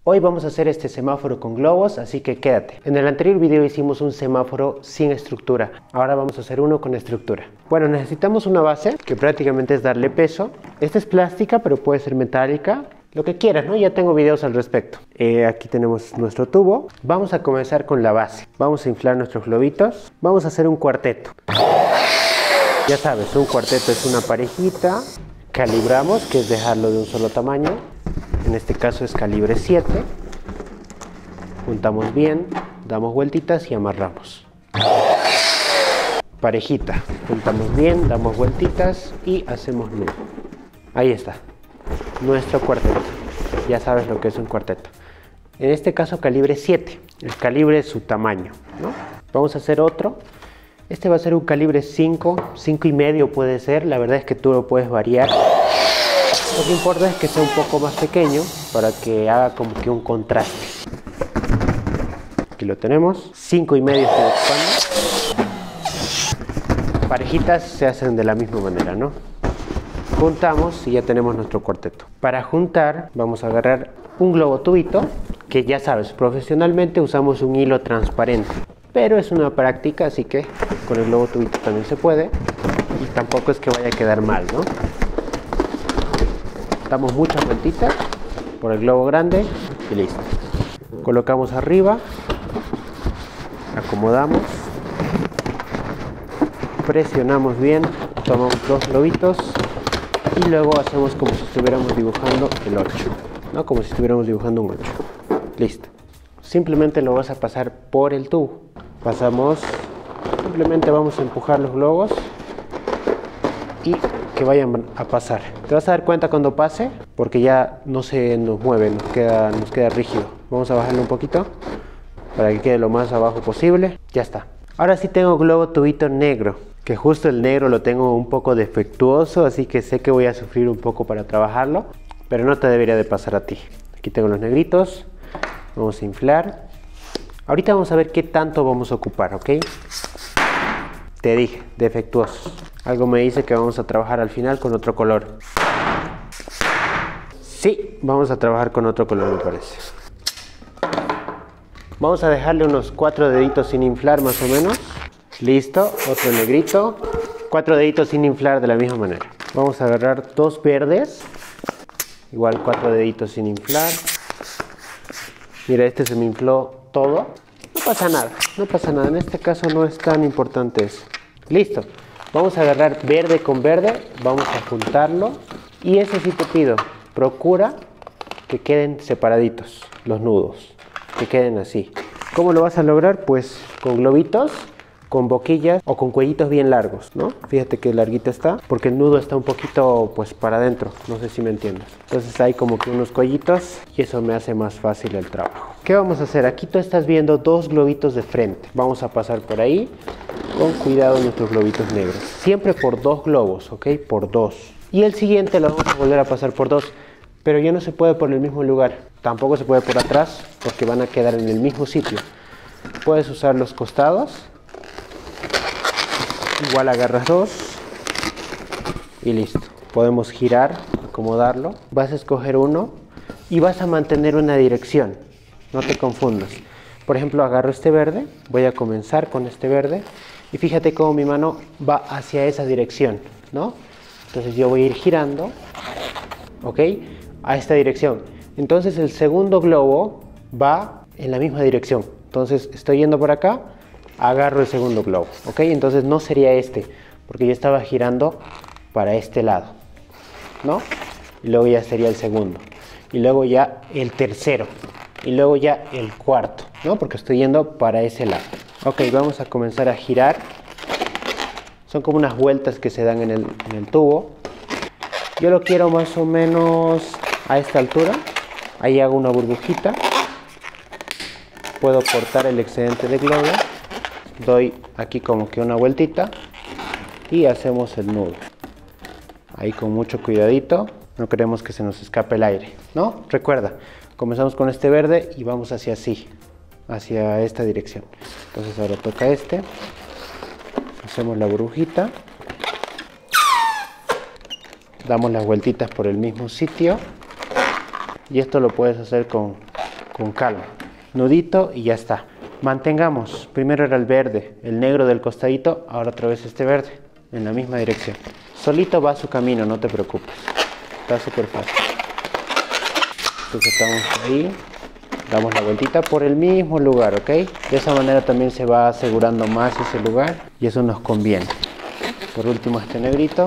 Hoy vamos a hacer este semáforo con globos, así que quédate. En el anterior video hicimos un semáforo sin estructura, ahora vamos a hacer uno con estructura. Bueno, necesitamos una base, que prácticamente es darle peso. Esta es plástica, pero puede ser metálica, lo que quieras, ¿no? Ya tengo videos al respecto. Aquí tenemos nuestro tubo. Vamos a comenzar con la base. Vamos a inflar nuestros globitos. Vamos a hacer un cuarteto. Ya sabes, un cuarteto es una parejita. Calibramos, que es dejarlo de un solo tamaño. En este caso es calibre 7. Juntamos bien, damos vueltitas y amarramos. Parejita, juntamos bien, damos vueltitas y hacemos nudo. Ahí está, nuestro cuarteto. Ya sabes lo que es un cuarteto. En este caso calibre 7. El calibre es su tamaño, ¿no? Vamos a hacer otro. Este va a ser un calibre 5, 5,5 puede ser. La verdad es que tú lo puedes variar. Lo que importa es que sea un poco más pequeño para que haga como que un contraste. Aquí lo tenemos. 5,5 estoy ocupando. Parejitas se hacen de la misma manera, ¿no? Juntamos y ya tenemos nuestro cuarteto. Para juntar vamos a agarrar un globo tubito, que ya sabes, profesionalmente usamos un hilo transparente. Pero es una práctica, así que con el globo tubito también se puede. Y tampoco es que vaya a quedar mal, ¿no? Damos muchas vueltitas por el globo grande y listo. Colocamos arriba, acomodamos, presionamos bien, tomamos los globitos y luego hacemos como si estuviéramos dibujando el 8, ¿no? Como si estuviéramos dibujando un 8. Listo. Simplemente lo vas a pasar por el tubo. Simplemente vamos a empujar los globos y que vayan a pasar. Te vas a dar cuenta cuando pase, porque ya no se nos mueve, nos queda rígido. Vamos a bajarlo un poquito para que quede lo más abajo posible. Ya está. Ahora sí tengo globo tubito negro, que justo el negro lo tengo un poco defectuoso, así que sé que voy a sufrir un poco para trabajarlo, pero no te debería de pasar a ti. Aquí tengo los negritos. Vamos a inflar. Ahorita vamos a ver qué tanto vamos a ocupar, ¿ok? Te dije, defectuosos. Algo me dice que vamos a trabajar al final con otro color. Sí, vamos a trabajar con otro color, me parece. Vamos a dejarle unos 4 deditos sin inflar más o menos. Listo, otro negrito. 4 deditos sin inflar de la misma manera. Vamos a agarrar 2 verdes. Igual 4 deditos sin inflar. Mira, este se me infló todo. No pasa nada, no pasa nada. En este caso no es tan importante eso. Listo. Vamos a agarrar verde con verde. Vamos a juntarlo. Y eso sí te pido. Procura que queden separaditos los nudos. Que queden así. ¿Cómo lo vas a lograr? Pues con globitos, con boquillas o con cuellitos bien largos, ¿no? Fíjate que larguito está, porque el nudo está un poquito pues para adentro, no sé si me entiendes. Entonces hay como que unos cuellitos y eso me hace más fácil el trabajo. ¿Qué vamos a hacer? Aquí tú estás viendo 2 globitos de frente. Vamos a pasar por ahí con cuidado nuestros globitos negros. Siempre por 2 globos, ¿ok? Por 2. Y el siguiente lo vamos a volver a pasar por 2. Pero ya no se puede por el mismo lugar. Tampoco se puede por atrás porque van a quedar en el mismo sitio. Puedes usar los costados. Igual agarras 2 y listo. Podemos girar, acomodarlo. Vas a escoger uno y vas a mantener una dirección. No te confundas. Por ejemplo, agarro este verde. Voy a comenzar con este verde. Y fíjate cómo mi mano va hacia esa dirección, ¿no? Entonces yo voy a ir girando, ¿ok? A esta dirección. Entonces el segundo globo va en la misma dirección. Entonces estoy yendo por acá. Agarro el segundo globo, ¿ok? Entonces no sería este, porque yo estaba girando para este lado, ¿no? Y luego ya sería el segundo. Y luego ya el tercero. Y luego ya el cuarto, ¿no? Porque estoy yendo para ese lado. Ok, vamos a comenzar a girar. Son como unas vueltas que se dan en el tubo. Yo lo quiero más o menos a esta altura. Ahí hago una burbujita. Puedo cortar el excedente de globo. Doy aquí como que una vueltita y hacemos el nudo. Ahí con mucho cuidadito, no queremos que se nos escape el aire, ¿no? Recuerda, comenzamos con este verde y vamos hacia así, hacia esta dirección. Entonces ahora toca este, hacemos la burbujita, damos las vueltitas por el mismo sitio y esto lo puedes hacer con con calma. Nudito y ya está. Mantengamos, primero era el verde, el negro del costadito, ahora otra vez este verde, en la misma dirección. Solito va a su camino, no te preocupes. Está súper fácil. Entonces estamos ahí, damos la vueltita por el mismo lugar, ¿ok? De esa manera también se va asegurando más ese lugar y eso nos conviene. Por último este negrito.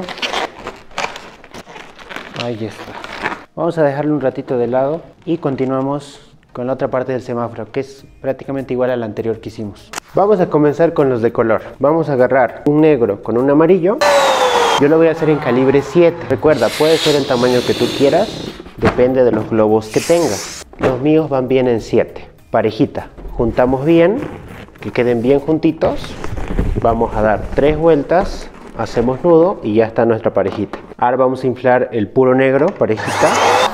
Ahí está. Vamos a dejarlo un ratito de lado y continuamos con la otra parte del semáforo, que es prácticamente igual a la anterior que hicimos. Vamos a comenzar con los de color. Vamos a agarrar un negro con un amarillo. Yo lo voy a hacer en calibre 7. Recuerda, puede ser el tamaño que tú quieras, depende de los globos que tengas. Los míos van bien en 7. Parejita. Juntamos bien, que queden bien juntitos. Vamos a dar 3 vueltas, hacemos nudo y ya está nuestra parejita. Ahora vamos a inflar el puro negro, parejita.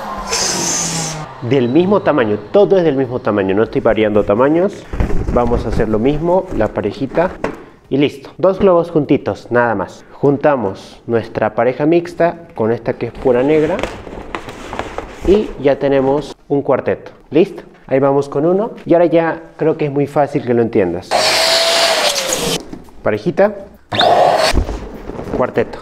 Del mismo tamaño, todo es del mismo tamaño, no estoy variando tamaños. Vamos a hacer lo mismo, la parejita y listo. 2 globos juntitos, nada más. Juntamos nuestra pareja mixta con esta que es pura negra y ya tenemos un cuarteto. ¿Listo? Ahí vamos con uno y ahora ya creo que es muy fácil que lo entiendas. Parejita, cuarteto.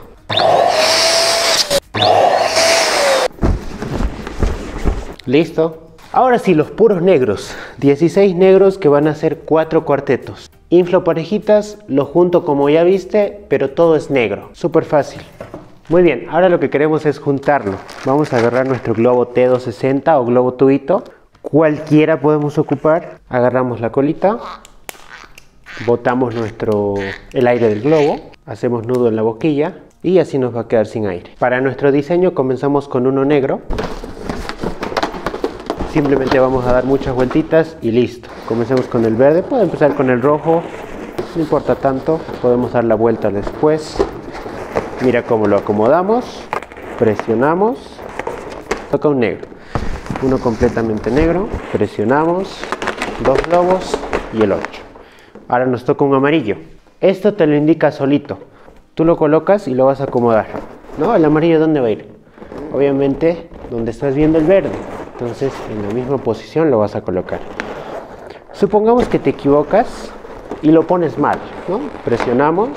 Listo. Ahora sí, los puros negros. 16 negros que van a ser 4 cuartetos. Inflo parejitas, lo junto como ya viste, pero todo es negro. Súper fácil. Muy bien, ahora lo que queremos es juntarlo. Vamos a agarrar nuestro globo T260 o globo tubito. Cualquiera podemos ocupar. Agarramos la colita. Botamos el aire del globo. Hacemos nudo en la boquilla. Y así nos va a quedar sin aire. Para nuestro diseño comenzamos con uno negro. Simplemente vamos a dar muchas vueltitas y listo. Comencemos con el verde, puede empezar con el rojo, no importa tanto, podemos dar la vuelta después. Mira cómo lo acomodamos, presionamos, toca un negro, uno completamente negro, presionamos, 2 globos y el 8. Ahora nos toca un amarillo, esto te lo indica solito, tú lo colocas y lo vas a acomodar. ¿No? ¿El amarillo dónde va a ir? Obviamente donde estás viendo el verde. Entonces en la misma posición lo vas a colocar. Supongamos que te equivocas y lo pones mal, ¿no? Presionamos,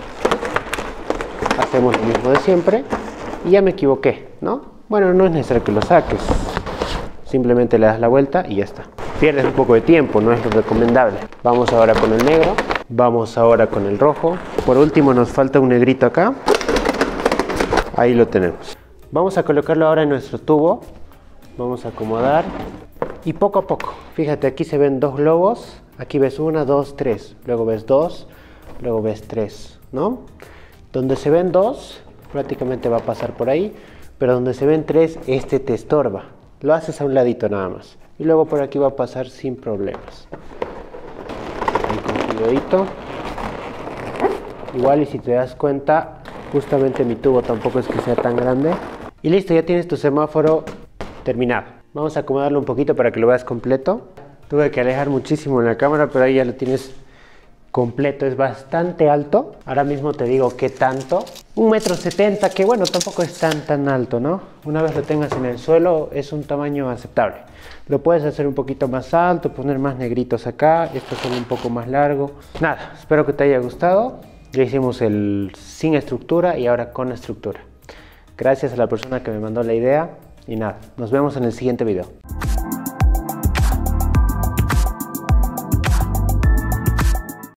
hacemos lo mismo de siempre y ya me equivoqué, ¿no? Bueno, no es necesario que lo saques, simplemente le das la vuelta y ya está. Pierdes un poco de tiempo, no es lo recomendable. Vamos ahora con el negro, vamos ahora con el rojo. Por último nos falta un negrito acá. Ahí lo tenemos. Vamos a colocarlo ahora en nuestro tubo. Vamos a acomodar y poco a poco, fíjate, aquí se ven 2 globos, aquí ves 1, 2, 3, luego ves 2, luego ves 3, ¿no? Donde se ven 2, prácticamente va a pasar por ahí, pero donde se ven 3, este te estorba, lo haces a un ladito nada más, y luego por aquí va a pasar sin problemas. Ahí con cuidadito, igual y si te das cuenta, justamente mi tubo tampoco es que sea tan grande, y listo, ya tienes tu semáforo terminado. Vamos a acomodarlo un poquito para que lo veas completo. Tuve que alejar muchísimo en la cámara, pero ahí ya lo tienes completo. Es bastante alto. Ahora mismo te digo qué tanto. 1,70 m, que bueno, tampoco es tan alto, ¿no? Una vez lo tengas en el suelo, es un tamaño aceptable. Lo puedes hacer un poquito más alto, poner más negritos acá. Estos son un poco más largo. Nada, espero que te haya gustado. Ya hicimos el sin estructura y ahora con estructura. Gracias a la persona que me mandó la idea. Y nada, nos vemos en el siguiente video.